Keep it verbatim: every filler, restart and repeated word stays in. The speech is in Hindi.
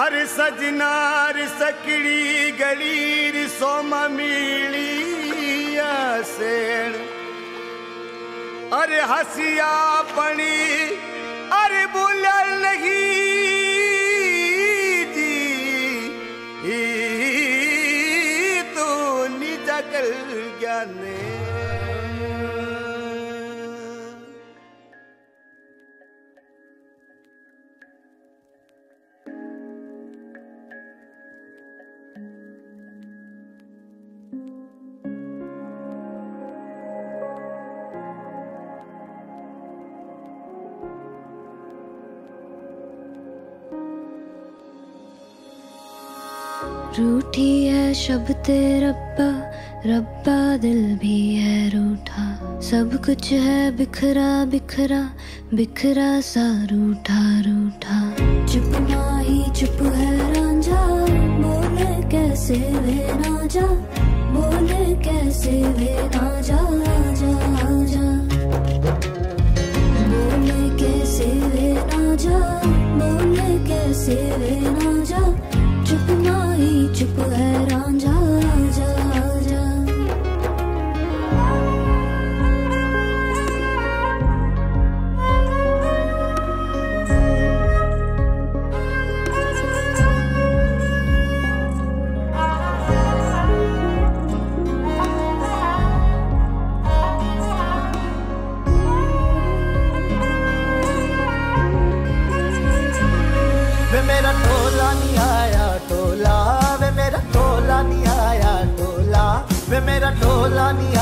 अरे सजनार सकड़ी गलीर सोमा मिलिया सेण अरे हसिया पणी अरे बोला नहीं जी तो निजा कर ज्ञाने रूठी है शब्द रब्बा रब्बा दिल भी है रूठा सब कुछ है बिखरा बिखरा बिखरा सा रूठा रूठा चुप माही चुप है रांझा बोले कैसे वे ना जा बोले कैसे वे ना जा जा जा बोले कैसे वे ना जा बोले कैसे वे ना जा चुप माही चुप है रांझा जा जा वे मेरा टोला नहीं आया टोला वे मेरा टोला नहीं आया टोला वे मेरा टोला नहीं